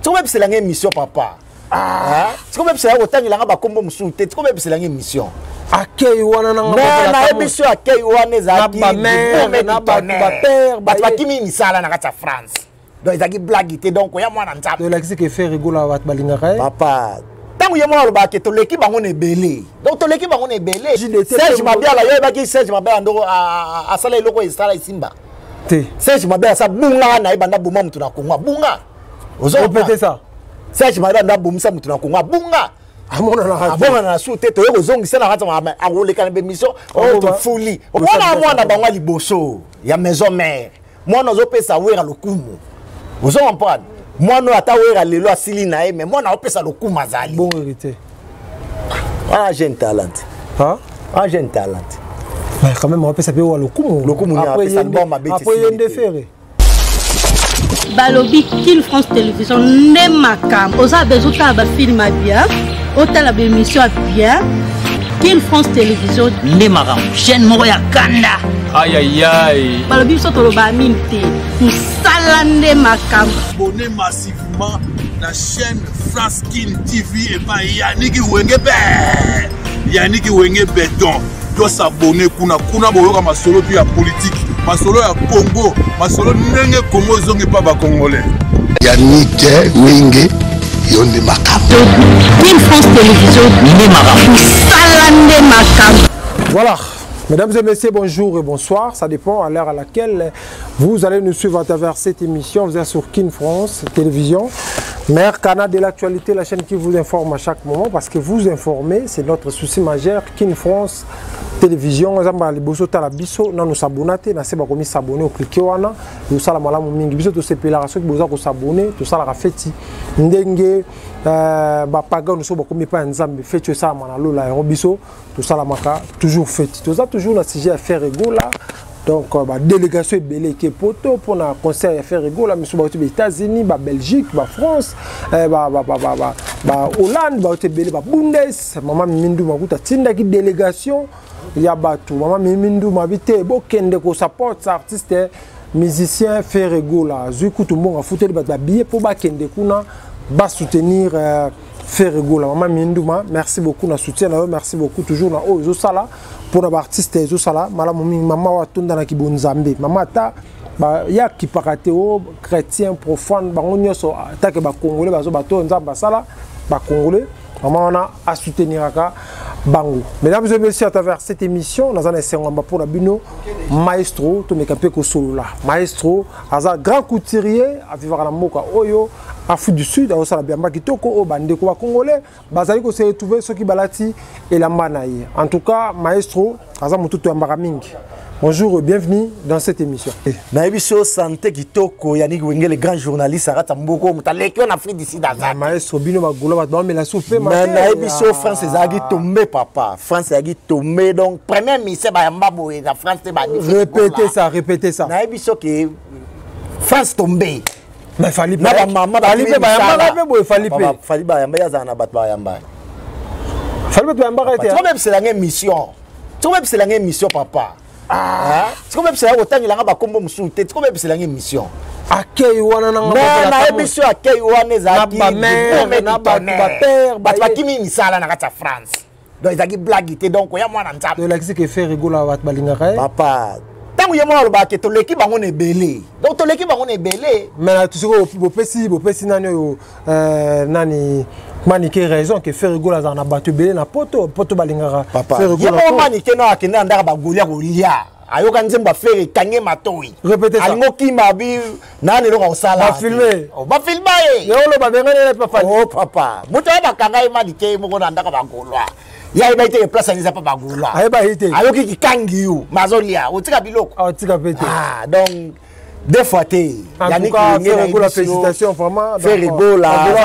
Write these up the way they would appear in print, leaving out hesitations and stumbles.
Tu peux faire une émission, papa. Tu peux faire autant qu'il y a un combo moussou. Tu peux faire une émission. Accueil wana na na émission accueil wana zaki na père ba kimi misala na kata France donc ezaki blague te donc ya mwana nzapa de l'axi que fait rigola wat balingaka papa tango ya mwana ba ke to leki bango ne belé donc to leki bango ne belé Serge Mabiala yo ba ki Serge Mabiala ndo a sala eloko isala isimba te Serge Mabiala sa bunga na ibanda buma mutu na Kongo bunga ozo répéter ça Serge Mabiala na bumisa mutu na Kongo bunga abona na soute to yoko zongisa na kata a roleka na bemission o to fuli mwana bango liboso ya maison mère mwana ozopesa wera lokumu ozo comprendre mwana ata wera lelo asili na ye mais mwana opesa lokumu azali bon hérité jeune talent jeune talent mais quand même on opesa pe wa lokumu après yende ferré balobi Kin France Télévision ne makam oza bezuta ba film bien hôtel ba émission bien Kin France Télévision ne makam chaîne moko ya kanda aïe aïe aïe balobi so to ba minte musala ne makam abonnez massivement la chaîne France Kin TV et pas Yannick Wenge Béton doit s'abonner kuna boyoka masolo puis ya politique masolo ya Congo masolo ndenge Congo zongi pa ba congolais Yannick Wenge yonde makam Kin France Télévision ne makam salande makam. Voilà. Mesdames et messieurs, bonjour et bonsoir. Ça dépend à l'heure à laquelle vous allez nous suivre à travers cette émission. Vous êtes sur Kin France Télévision, meilleur canal de l'actualité, la chaîne qui vous informe à chaque moment. Parce que vous informer, c'est notre souci majeur. Kin France Télévision, nous avons les bosso talabiso, nous nous abonnons, nous avons s'abonner au cliquer wana, nous avons malamu mingi biso to séparation qui besoin de s'abonner, tout ça la feti ndenge ba paga nous sommes comme pas nzambe feti ça manalo la biso tout ça la maka toujours feti tout ça toujours na sujet à faire rigola. Donc, la délégation est belle qui est poto pour un conseil à faire rigoler. Mais sur les États-Unis, la Belgique, la France, la Hollande, la Bundes, maman Mindou m'a dit que délégation, il y a bateau. Maman Mindou m'a dit que support artiste, musicien, faire rigoler. Je tout le monde a foutu des billets pour soutenir. Faire rigoler. Maman Mindouma, merci beaucoup na soutien, merci beaucoup toujours na Ozo Sala pour les artistes Ozo Sala. Maman wa tunda na kibonzambe. Maman ta ba ya ki parateo chrétien profane ba onyoso ta ke ba congolais ba zo ba to nzamba sala ba congolais. Maman on a soutenir aka bango. Mesdames et messieurs, à travers cette émission, nous allons essayer pour la bino maestro to mekape ko solo là. Maestro aza grand couturier à vivre à la moka oyo Afrique du Sud, à la Biamba Kitoko, au Bandeko Congolais, Bazali ko se retrouver ceux qui balati et la manaï. En tout cas, maestro aza mututu ambaramingi. Bonjour et bienvenue dans cette émission. Naïbiso santé kitoko Yannick Wenge le grand journaliste arata mboko mutaleki en Afrique d'ici daza. Maestro bino bagula ba mais la soupe naïbiso France ezagi tombé papa. France ezagi tombé donc premier ministre ba yamba boye na France te ba répétez ça. Naïbiso que France tombé. Mais fallait pas maman ba yamba fallait ba yamba ya zana bat ba yamba. Fallait ba yamba arrêter. Toi même c'est la émission. Toi même c'est la émission papa. Tu peux même faire autant qu'il y a un combo moussou. Tu peux même faire une émission. Accueil wana na émission accueil wana zaki na père ba kimi misala na kata France. Donc ezaki blague te donc ya mwana nzapa. De l'axi que fait rigola wat balingaka. Papa. Tango ya mwana ba ke to leki bango ne belé. Donc to leki bango ne belé. Mais tu sais bopesi nani nani Manique raison que faire rigoler dans la bateau belé na poto balingaka. Faire rigoler. Ya manique no akenda ndaka bagolia golia. Ayoka nzemba faire kanye matoi. Répétez ça. Alingo kimabi nani loka osala. Ba filmer. Ba filmer. Yo lo ba bengane pa fa. Oh papa. Muto ba kanga manique moko ndaka bagolwa. Ya iba ite place nisa pa bagolwa. Ayeba ite. Ayoki kikangi yu mazolia. Otika biloko. Otika pete. Donc deux fois t'es. Yannick Wenge la félicitation vraiment. Faire rigoler.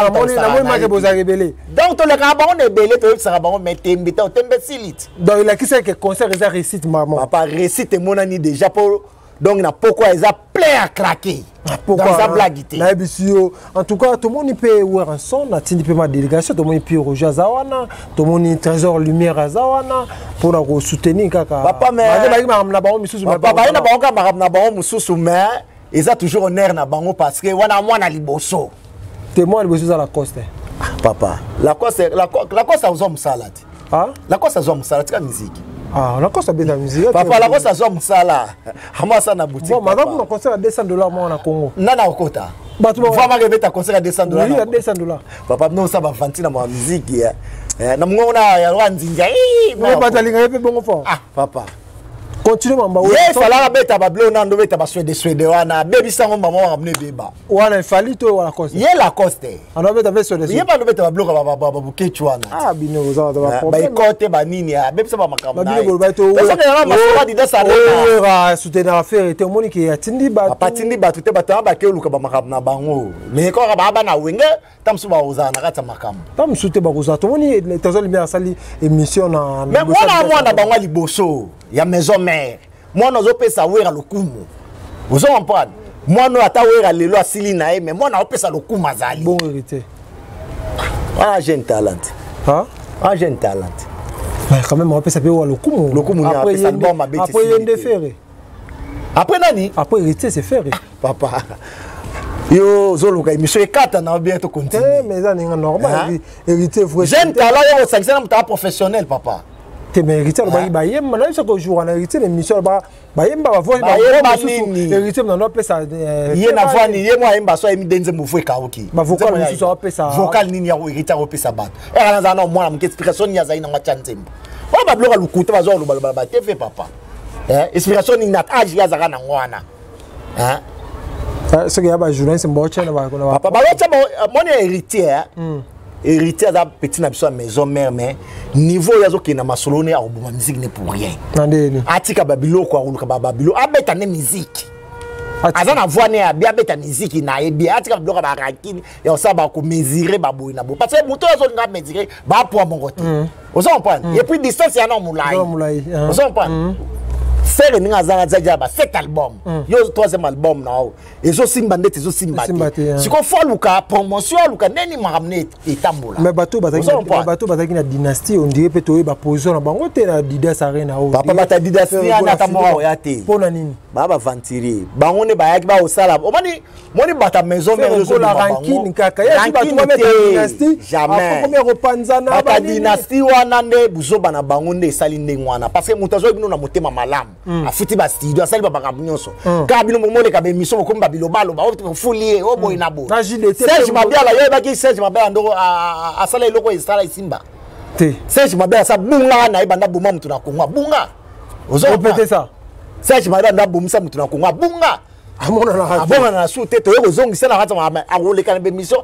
Donc tu le rabon est belé, tu le rabon mais t'embêtes, t'embêtes. Donc il a qui c'est que concert ils a récite maman. Papa récite mon ami déjà pour donc na pourquoi ils a plein à craquer. Pourquoi ça blague. En tout cas tout le monde peut voir un son, na tindi peut ma délégation, tout le monde peut Roger Zawana, tout le monde trésor lumière à Zawana pour la soutenir kaka. Papa mais papa na ba na ba mususu mais ils a toujours honneur na bango parce que wana mwana liboso. témoin de à la coste. Papa, la coste a besoin de salade. Ah? La coste a besoin de salade, c'est la musique. Ah, la coste a besoin de musique. Papa, la coste a besoin de salade. Comment ça na boutique? Bon, madame, on a concert à $200 moi en Congo. Nana Okota. Vraiment que tu as concert à $200. Oui, à $200. Papa, non, ça va vendre dans ma musique. Na mngona ya Rwanzinja. Mais pas d'aller bon fort. Ah, papa. Continue mamba. Yes, fala beta ba blo na ndo beta ba Suède wana. Baby sango mama wa mne beba. Wana fali to wala coste. Ye la coste. Ana beta be Suède. Ye ba ndo beta ba blo ba bukechu wana. Ah bino za ba problème. Ba ikote ba nini ya. Baby sa ba makamba. Ba bino ba to. Parce que na masora di desa na. Ra soutenir affaire te moni ki atindi ba. Papa tindi ba tuté ba tamba ke luka ba makamba na bango. Mais ko ba na wenge tamsu ba uzana kata makamba. Tam souté ba uza to moni tazoli bien sali émission na. Mais mwana bango liboso ya maison mère. Moi nous opesa wera lokumu. Vous en parlez. Moi nous ata wera lelo asili na mais moi na opesa lokumu azali. Bon hérité. Ah jeune talent. Hein? Ah jeune talent. Mais quand même on opesa pe wa lokumu. Lokumu ni opesa bon ma bête. Après yende ferré. Après nani? Après hérité c'est ferré. Papa. Yo zoluka émission 4 na bientôt continue. Mais ça n'est normal. Hérité vrai. Jeune talent yo ça na professionnel papa. Mais hérité ba ba yem na ça ko jour na hérité l'émission ba yem ba voix ba hérité na no pesa ye na voix ni ye moi yemba so emi denze mufwe kaoki ba vocal ni so pesa vocal nini ya hérité ko pesa ba era na na moi na explication ya zaina ngwa nzembo wa ba bloka lukuta ba zo lo ba TV papa explication ni na age ya zaka na ngwana ce que ya ba journaliste mbo chana ba ko na papa ba cha mon héritier héritier da petit na biso maison mère mais niveau yazo ke na masolone a obuma musique ne pour rien nandeni atika babilo ko akuluka babilo abeta ne musique azana voix ne abia beta musique na ebi atika babilo ba rakini ya osaba ko mesurer baboyi na bo parce que moto yazo nga mesurer ba po mon côté vous comprenez et puis distance ya na mulai vous comprenez faire ninga zanga zaja ba 7 album yo 3e album na o ezo simba ndete ezo simba siko fo luka promotion luka neni maramne etambola mais bato bataki na dynastie on dirait peut ba position na bango te na Didas Arena o papa bata dynastie na tamo ya te pona nini baba venturier bango ne ba yaki ba osala o moni bata maison mère zo la ranking kaka ya bato ba mettre dynastie jamais comme repanzana ba dynastie wana nde buzo bana bango nde sali ndengwana parce que mutazo bino na motema malamu afuti ba studio asali ba bakabunyoso ka bino momole ka be mission ko mbabilo balo ba fulie o boy na bo Serge Mabiala yo ba ki Serge Mabiala ndo asala iloko isala isimba te Serge Mabiala sa bunga na ibanda buma mtu na Kongo bunga ozo répéter ça Serge Mabiala nda bumisa mtu na Kongo bunga abona na sute to yo zongisa na kata angoleka na be mission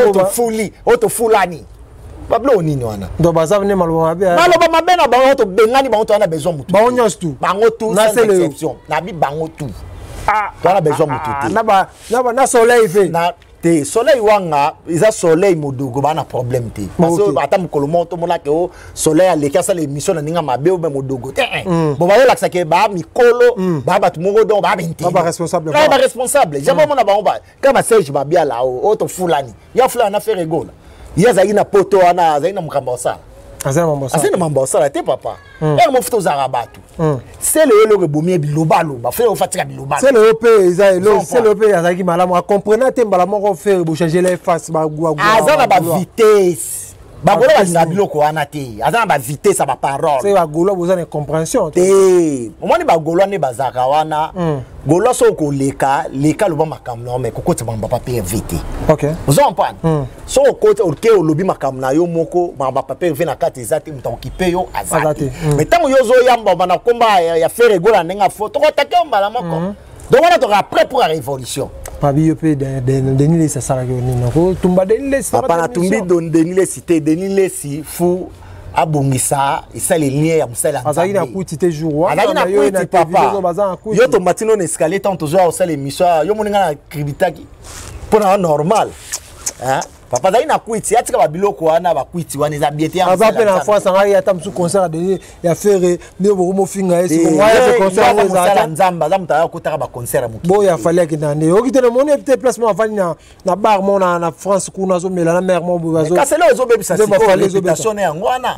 o to fulani bablo nini wana ndo baza vene maloba mabe na bango to bengani bango to ana besoin mutu bango nyos tu bango tu sans exception na bi bango tu to ana besoin mutu te na soleil fait na te soleil wanga isa soleil modogo bana problème te parce que ata mukolo moto molake o soleil aleka sa l'émission na ninga mabe o be modogo te bon ba laksa ke ba mikolo ba batu mongo don ba benti ba responsable ba responsable jamais mona bango ba kama Serge Mabiala o to fulani ya fulani na faire gola ya zaina poto ana zaina mukamba osala azena mambo osala te papa mo futo za batu c'est le lo ke bomie bilobalo ba fait ofatika bilobalo c'est le pe Isaïlo c'est le pe azaki malamu a comprendre te mbala moko faire bo changer les faces ba azana ba vitesse ba golo ba na biloko wana te azana ba vitesse ba parole c'est ba golo bozana compréhension te omoni ba golo ne bazaka wana golo so ko leka lo ba makamno mais kokoti ba papier vite OK vous en parlez so côté OK o lobi makamna yo moko ba papier vite na kati ezati mta okipe yo azati mais tango yo zo yamba bana komba ya faire gola nenga photo ko take mbala moko donc on est prêt pour la révolution Pabi yope denile sa sala ko nino ko tumba denile sa papa na tumbi don denile cité denile si fu abongisa isale lien ya musala azaki na kuti te jour wana azaki na kuti papa yo to matino na escalier tant toujours au sale émission yo moninga na kribitaki pona normal hein papa azaki na kuti atika ba biloko wana ba kuti wana za biete ya azape na France ngaki ata msu concert de ya faire ne bomo finga esi ko ngaya concert za nzamba za mutaya kutaka ba concert mu bo ya fallait que ndane okite na moni peut placement avant na bar mon na France kuna zo mela na mer mon bazo kasele zo bebisa réputation ya ngwana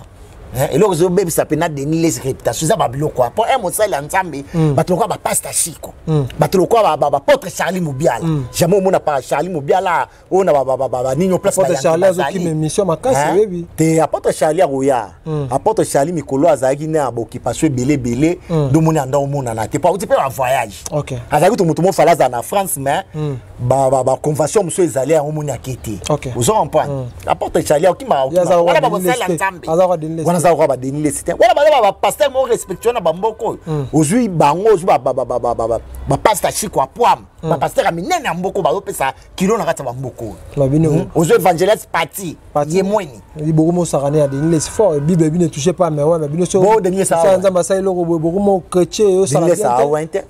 et là zo bébé ça pena Denis les réputation ça ba biloko pour un mosali ensemble bato lokwa ba pasta chico bato lokwa ba porte Charlie Mobiala jamais on a pas Charlie Mobiala on a ba ninyo place porte Charlie azoki mission makasi webi te apporte Charlie roya apporte Charlie mikolo azaki na ba occupation belé do moni anda omona na te pas tu peux en voyage OK azaki to mutumo falaza na France mais ba convention monsieur ezali en omoni akete vous en pas apporte Charlie okima wala ba mosali ensemble wana za ba Denis les c'était wala ba pasteur mo respectueux na bamboko ozui bango ozui ba pasteur chiko apwam ba pasteur a minene mboko ba opesa kilo na kata bamboko ozui évangéliste parti ye mweni beaucoup mo sarane a Denis les fort bible bi ne touchez pas mais ouais mais bino so bon Denis ça nzamba sa iloko beaucoup mo chrétien yo sarane ça wente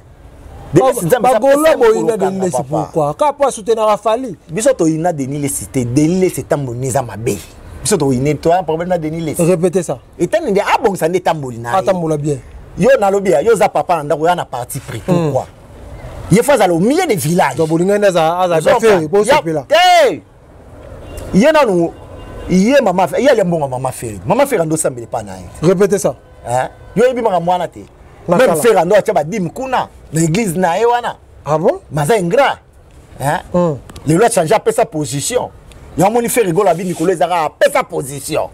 bagolo boyina Denis les pourquoi ka pas soutenir Rafali biso to ina Denis les cité Denis les c'est tamboniza mabe biso to ina to un problème na Denis les répétez ça etani ndi abong ça ne tamboli na atambola bien yo na lobia yo za papa ndako ya na parti pris pourquoi il faut aller au milieu des villages donc bolinga za faire bo sepela eh yena no iye mama iye le mbonga mama feri ndo sambele pa na répétez ça hein yo ebi maka mwana te même feri ndo acha ba dim kuna na église na ye wana ah bon maza ingra hein le loi changer à sa position yo moni feri gola bi Nicolas ezaka pe sa position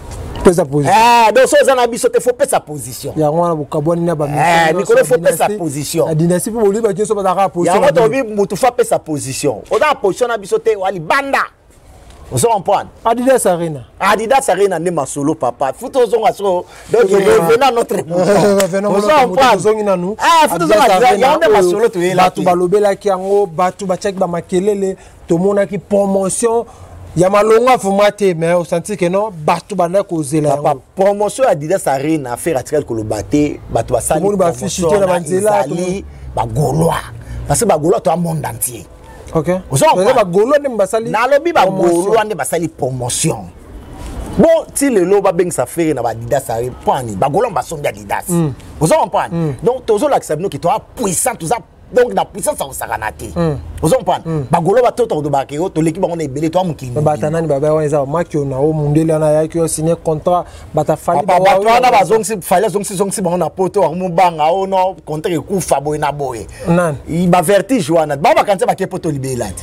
donc so za na biso te faut pe sa position ya ngwana bukaboni na ba Nicolas faut pe sa position la dynastie pour lui ba kinso ba za position ya to bi mutu fa pe sa position o da position na biso te wali banda on se comprend Adidas Arena ne masolo papa futo zonga so donc revenons à notre on se comprend futo zonga ya on masolo to yela batu balobela ki yango batu ba check ba makelele to mona ki promotion ya malonga fumate mais au senti que non batu bana kozela papa promotion Adidas Arena faire article ko lo baté batu ba sali ba fichité na banzela ba golois parce que ba golois to a monde entier OK. Vous avez ba golo ne mbasali. Na lobi ba golo ne basali promotion. Bon, si le loba beng sa faire na ba Adidas Arena point ba golo mbasombi Adidas. Vous comprenez? Donc toujours l'accepter que toi puissant tout ça donc la puissance ça sakanate. Vous comprenez? Ba golo ba toto do ba ke to l'équipe on est belé toi mukini. Ba tanani ba ba eza makio na o mundele na ya ki signer contrat ba ta fali ba toi na ba zongsi fali zongsi ba na poto wa mubanga o no contrat ku fa boy na boy. Nan. I ba vertige wana. Ba ba kanza ba ke poto libelati.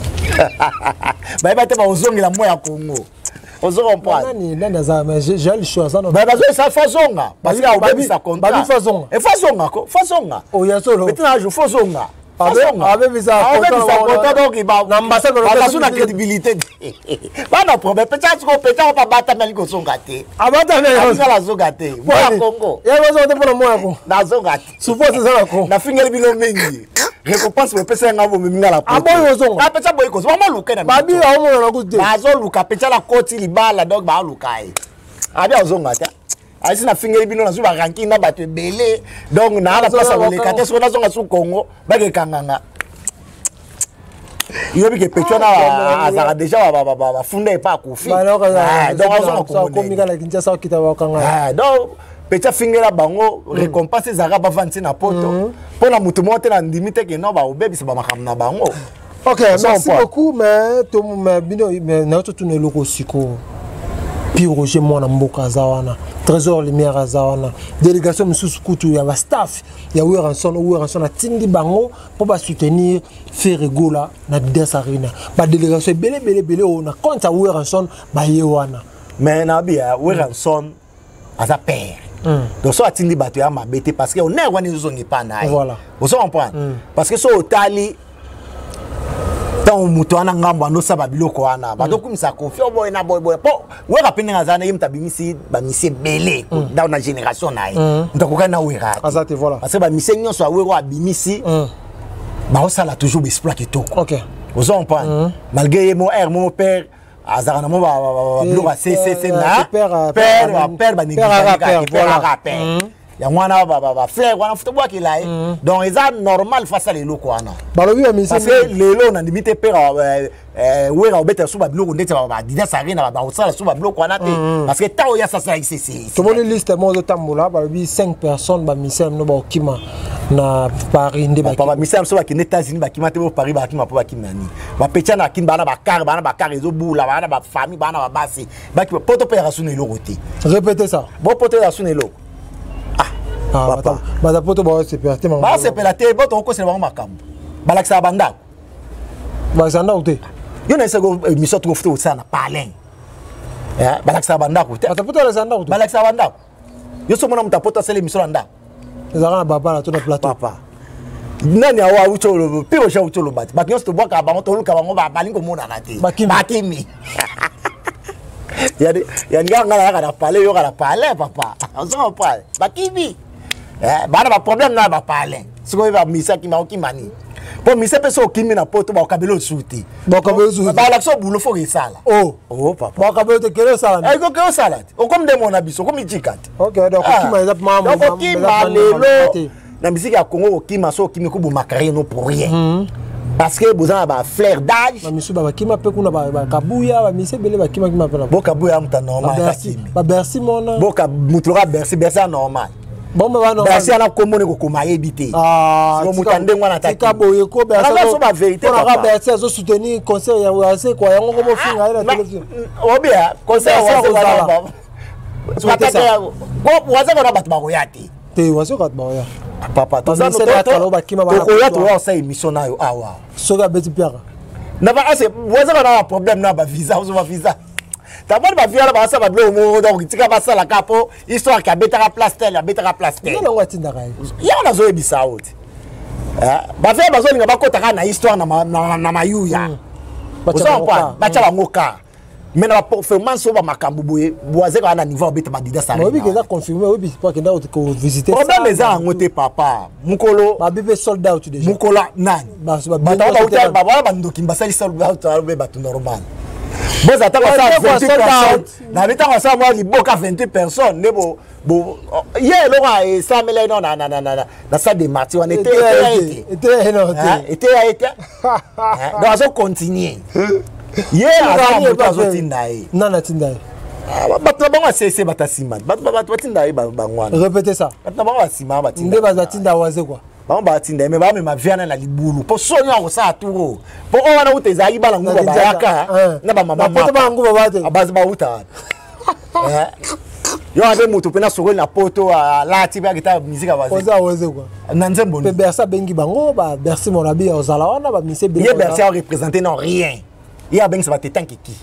Ba ba te ba ozongela moya Congo. Ozo comprendre. Nani za mais j'ai le choix ça non. Ba zo ça fazonga parce que ba sa contrat. Ba fazonga. E fazonga ko, fazonga. O ya solo. Maintenant je fazonga. Avec visa contrat donc il va l'ambassadeur on a crédibilité. Pas de problème, peut-être pas battre mais ko songa te. Abata mais la zonga te. Moi Congo. Ya bazo te pour moi ko. Na zonga te. Suppose ça ko. Na fingeli bilo mengi. Récompense me pesa ngabo minga la. Aboyo zonga. Na pesa boy ko. Mama luka na. Babi a mo na kude. Bazo luka pesa la koti libala donc ba luka e. Abi zonga te. Aisi na fingeli bino na zuba ranking na bato belé donc na la place à l'écart so na zonga su Congo ba ke kanganga yo bi ke pecho na azara déjà ba funda pas kofi donc azonga komika la Kinshasa kitaba kanga donc pecha fingela bango récompense zara ba vanti na poto pour na mutu mote na ndimite ke no ba obebisa ba makamna bango. OK, merci beaucoup mais to bino mais na to tune loko siko puis Roger Mwana Mboka Zawana, Trésor Lumière Zawana, délégation Moussous Koutou, il y a staff, il y a Oueranson, a Tindi Bango pour soutenir Ferregola na Adidas Arena. La délégation belé, on a compte à Oueranson, Bayewana. Mais Nabia, Oueranson, à sa père. Donc, ça a Tindi Batu à ma bête parce qu'on est one is on pas naïf. Voilà. Vous comprenez? Parce que ça, au Tali, tant mutu ana ngamba no saba biloko wana ba dokumisa confiance boy na boy po we rapene ngazana yimta bimisi ba misi belé dans na génération na yi ntakoka na wera azate voilà parce que ba misi nyonso a wero abimisi ba osala toujours exploit kitoko. OK vous comprenez malgré mon père azara na mo ba biloko CC na père ba négligence voilà ya mwana ba frère wana futa bwa kila donc eza normal face à lelo kwana balobi ba mise parce que lelo na limite pera wera obeta suba biloko ndete ba dida sarina ba osala suba biloko wana te parce que tawo ya sasa c'est to moni liste mo de tambola balobi 5 personnes ba mise no ba okima na Paris nde ba mise so ba ki États-Unis ba kima te bo Paris ba kima po ba kima ni ba pecha na kin bana ba car ezo bula bana ba famille bana ba basi ba ki poto pera sunu eloko te répétez ça bo poto ya sunu eloko papa bada poto ba se perte ma ba se pelate bo to ko se ba makambo balakisa banda ba sanda ote yo na sego mission to futo sana palen balakisa banda ko bada poto la sanda ote balakisa banda yo so mona mutapoto sele mission nda ezaka na baba la to na plateau papa nani awa ucholo piro sha ucholo bati bakinyo to boka ba moto luka bango ba balingo mona na te bakimi ya nganga ya kana pale yo kana pale papa ozo pale bakimi bana ba problème na ba pale siko ba misa ki ma okimani po misa peso okimi na poto ba okabelo suti ba okabelo suti ba la so bulo fo risala papa ba okabelo te kero sala ay ko kero sala o comme de mon abiso comme itikati OK donc okima eza mama donc okima lelo na musique ya Congo okima so okimi ko bu macarino pour rien parce que bozana ba flair d'âge ba misu ba kima pe kuna ba kabuya ba mise bele ba kima pe bo kabuya muta normal ba Bercy mona bo ka mutlora Bercy normal bon ba no Bercy ana komone ko koma yebite so mutande ngwana ta ka boye ko Bercy so ba vérité papa Bercy azo soutenir conseil ya wase kwa yango ko mo finga ila télévision obia conseil wase kwa ko wase ko na bat ba ko yati te wase ko ba ya papa to za to ya to wa sai mission na yo awa soga beti piaka na ba ase wase ko na problème na ba visa so ba visa d'abord ba via ba sa ba blo mo donc tika ba sala kapo histoire ka betaka plastel betaka plastel na ngwa tinda kai ya na zo ebisa out ba via ba zo linga ba kota na histoire na mayuya ba cha ba ngoka mais na performance ba makambu boye boaze ka na niveau beta ba dida sala obi keza confirmer obi pas que ndaw ko visiter problème eza ngote papa mukolo ba bebe sold out déjà mukolo nani ba ba ndoki mbasali sold out ba tu normal bon ça t'a passé 28 personnes na beta ko sa moi liboka 28 personnes ne bo hier lo ga 100 000 non na salle de martyrs on était donc on continue hier avant tindai nana tindai bato bango cessé batasima bato tindai bangwana répétez ça bato bango sima batinda nde bazatinda waze quoi bango batinda mais ba me ma viana na libulu po sonya ko sa turo po o wana uteza ibala nguba bayaka na ba mama poto ba nguba bate abazi ba uta yo ave mutu pena sokoli na poto lati ba kita musique waze oza waze quoi na nzembo pe Bercy bengi bango ba Bercy mon abi ozala wana ba mise bien Bercy a représenté non rien il y a ben ça va te tanki ki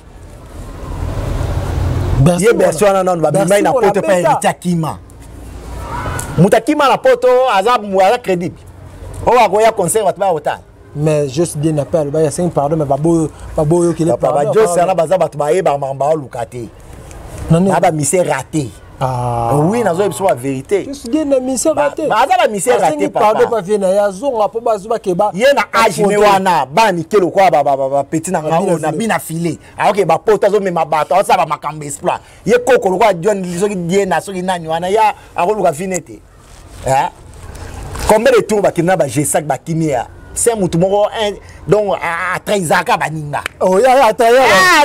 ye Bercy wana non ba bimai na poto pa ritakima mutakima na poto azab muala crédible o wa ko ya conseil wa ba hotel mais juste bien appel ba ya 5 pardon mais babo yo kile pardon ba just sana baza batu ba yeba mamba lukate na ba mise raté oui nazo biso la vérité juste bien na mise raté ba za la mise raté pardon pas vient ya zonga po bazuba ke ba ye na age ne wana ba mikelo kwa ba petit na ngao na bina filé ok ba poto zo me mabata o sa ba makambe exploit ye kokolo kwa John lisoki die na soki nani wana ya akoluka finete combien de tours ba kina ba G5 ba kimia c'est mutu moko donc a traizaka baninga oh ya traya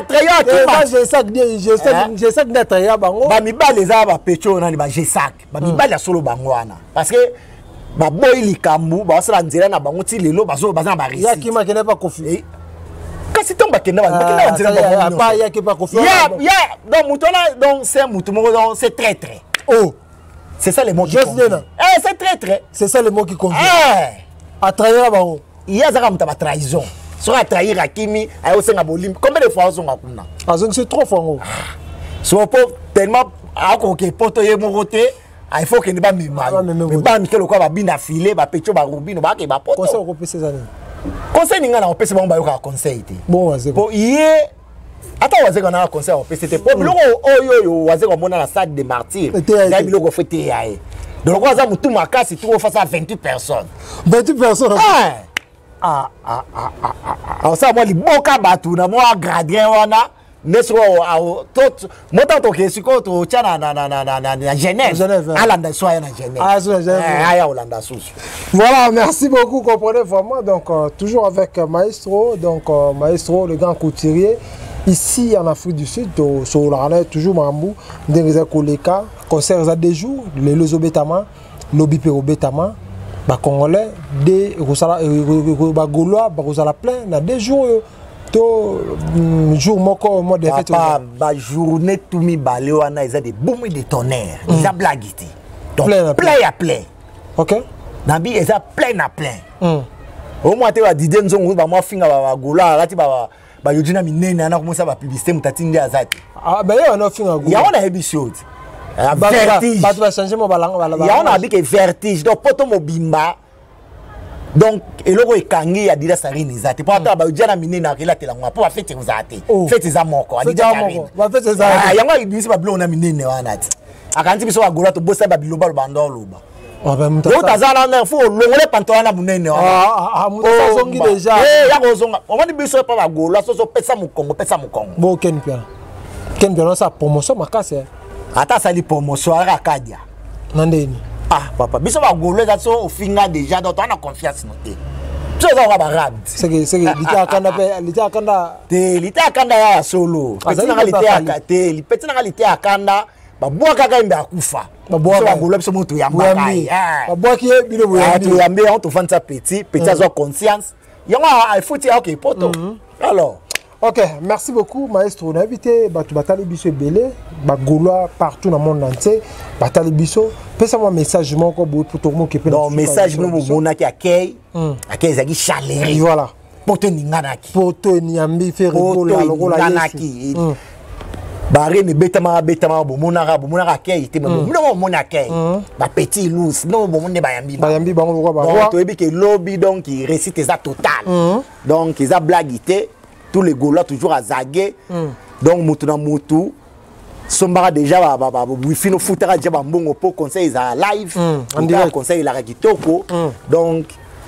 G5 na traya bango ba mibale za ba pecho na ba G5 ba mibale ya solo bango wana parce que ba boy likambu ba sala nzela na bango ti lelo bazo bazana ba réussite ya kima kena pas confier kasi tomba kena ba nzela ba pas ya ke pas confier ya donc mutu na donc c'est mutu moko donc c'est très très oh c'est ça les mots qui c'est très très c'est ça les mots qui convient à trahir bango il y a ça comme ta trahison so a trahir Hakimi ayo senga bolim combien de fois on a kuna azong c'est trop fango so pour tellement ako ke poto ye mokote il faut que ne ba mema mais ba mikelo kwa ba bina filer ba pecho ba rubino ba ke ba poto conseil ko pese ça conseil ninga na opese bango ba yo ka conseil te bon waze po iye ata waze ko na conseil opese te po biloko oyo waze ko mona na salle de martyrs ya biloko fete yae donc on a mutu makasi tout face à 28 personnes 28 personnes ça moi liboka batu na moi gradien wana neso tot mota to ke siko to chana na Genève alanda soya na Genève aya olanda susu. Voilà, merci beaucoup, comprenez vraiment. Donc toujours avec Maestro, donc Maestro le grand couturier ici en Afrique du Sud, sur la toujours Mambou, des Koleka, concert à des jours, les Lozobetama, Lobby Perobetama, bah Congolais, des Rosala, Gaulois, Rosala plein, dans des jours, jour moko mois de fête. Bah journée tout mi baléwana, ils ont des boum et des tonnerres, ils ont blaguité. Donc plein à plein. Ok. Nabi ils ont plein à plein. Au moins tu vas dire nzongo bah moi finga bah Gaulois, là tu vas bah yojina minene ana commencer à publicité mutatindi azati. Ah bah ya on finga Gaulois. Ya on a émission. Vertige. Bah tu vas changer mon balang. Ya on a dit que vertige. Donc poto mobimba. Donc eloko ekangi ya dira sarine zati. Pour ata ba yojina minene na relate la ngwa. Pour fête zati. Fête za moko. Adija sarine. Ba fête za. Ah ya ngwa ibisi ba blona minene wana ati. Akanti biso ba Gaulois to bossa ba biloba bando loba. Ah ben muta. Yo tazana na fo longole pantola na munene wana. Muta songi déjà. Ya ko zonga. On dit biso pa ba Gaulois so pesa mukongo, pesa mukongo. Bo ken pia. Ken pia sa promotion makase. Ata sali promotion à Kadia. Nandeni. Ah papa, biso ba Gaulois ça so au final déjà donc on a confiance noté. So ça va rab. C'est que l'ita kanda pe l'ita kanda. Te l'ita kanda ya solo. Petit na qualité akate, li petit na qualité akanda. Ba boa kaka imbe akufa. Ba boa ba Gaulois biso moto ya makai. Ba boa ki bino boya. Tu yambe on te fanta petit a conscience. Yango il faut dire OK poto. Alors ok, merci beaucoup, Maestro. On a invité Batali Bisso Belé, Gaulois partout dans le monde entier. Batali Bisso, fais-moi un message pour tout le monde qui peut. Non, message pour mon qui accueille, accueille Zagi Chaléré. Voilà. Pour te Ninganaki. Pour te Niambi faire Ninganaki. Baré ne betama monara accueille. Non, mon accueille. Ba petit lousse, non, mon ne bayambi. Bayambi, donc, tu as vu que lobby donc il récite ça total. Donc, ils a blaguité. Tous les Gaulois toujours à zaguer. Donc mutuna mutu sombara déjà wifi no futara déjà mbongo po conseil à live on dit conseil la kitoko donc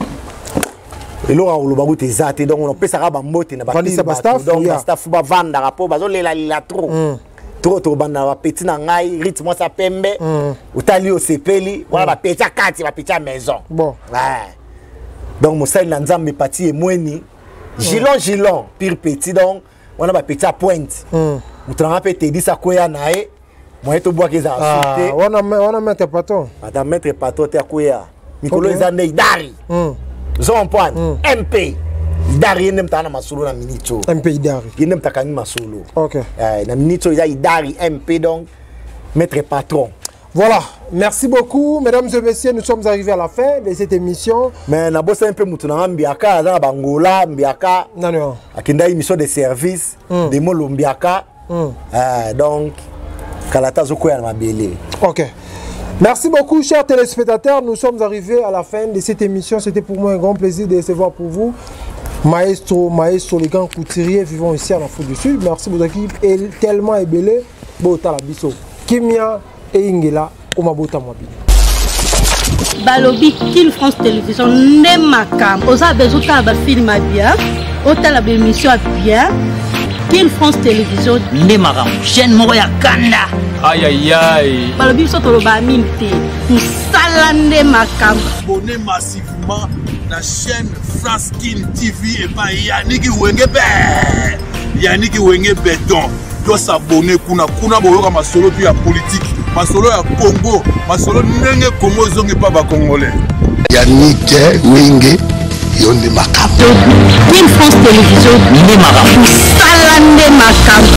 et là on loba goute zate donc on peut ça ba mbote na ba donc staff ba vanda rapo bazo lela trop banda ba petit na ngai rythme ça pembe utali o sepeli wala ba petit kati ba petit maison bon ouais donc mo sai na nzambe parti et mweni Gilon, pire petit, donc on a petit à pointe. Vous te te dit ça quoi nae. Moi to bois qu'ils ont acheté. On a mettre paton. Madame mettre paton te quoi. Mikolo izane idari. Zon point. MP. Idari nem ta na masolo na minito. MP idari. Nem ta kangi masolo. OK. Na minito idari MP donc mettre patron. Voilà, merci beaucoup, mesdames et messieurs, nous sommes arrivés à la fin de cette émission. Mais na bossa un peu mutuna mbiaka za bangola mbiaka. Non. Akinda émission de service de molombiaka. Donc kalata zoko ya mabele. OK. Merci beaucoup, chers téléspectateurs. Nous sommes arrivés à la fin de cette émission. C'était pour moi un grand plaisir de recevoir pour vous Maestro, les grands couturiers vivant ici en Afrique du Sud. Merci beaucoup, est tellement ébélé. Bota la biso. Kimia et Ingela, Omabota Mobile. Balobi Kin France Télévision Nemakam. Osa bezuta ba film bien. Ota la émission bien. Kin France Télévision Nemakam. Chaîne Moroya Kanda. Aïe aïe aïe. Balobi soto lo ba minte. Musala Nemakam. Abonnez massivement la chaîne France Kin TV et pas Yannick Wengebé. Yannick Wengebé donc. Doit s'abonner kuna boyoka masolo puis ya politique masolo ya Congo masolo ndenge Congo zonge pa ba congolais Yannick Wenge yonde makam Kin France Télévision Nemakam. Musala Nemakam.